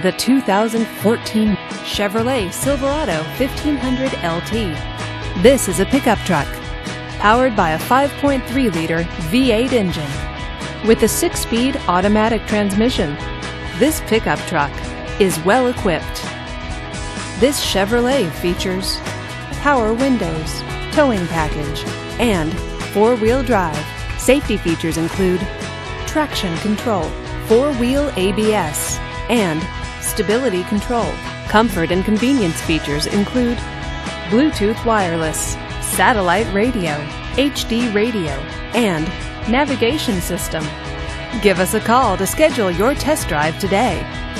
the 2014 Chevrolet Silverado 1500 LT. This is a pickup truck powered by a 5.3-liter V8 engine with a 6-speed automatic transmission. This pickup truck is well equipped. This Chevrolet features power windows, towing package, and 4-wheel drive. Safety features include traction control, 4-wheel ABS, and stability control. Comfort and convenience features include Bluetooth wireless, satellite radio, HD radio, and navigation system. Give us a call to schedule your test drive today.